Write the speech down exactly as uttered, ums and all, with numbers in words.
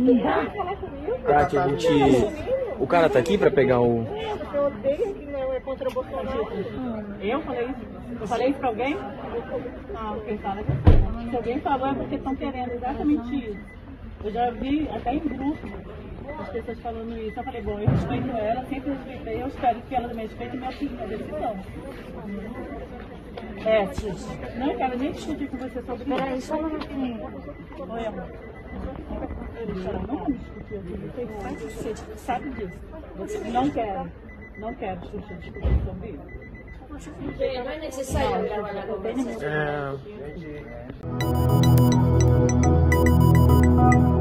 Tati, a gente... O cara tá aqui pra pegar o... Eu odeio que não é contra o Bolsonaro. Eu falei isso? Eu falei isso pra alguém? Não, quem fala que se alguém falou é porque estão querendo exatamente isso. Eu já vi até em grupo as pessoas falando isso. Eu falei, bom, eu respeito ela, sempre respeitei, eu espero que ela também respeite minha opinião, minha decisão. É, não quero nem discutir com você sobre isso. Peraí, só uma minutinho. Oi, amor. Não vamos discutir aqui, você sabe disso. Não quero, não quero discutir sobre isso. Não é necessário trabalhar com você. É...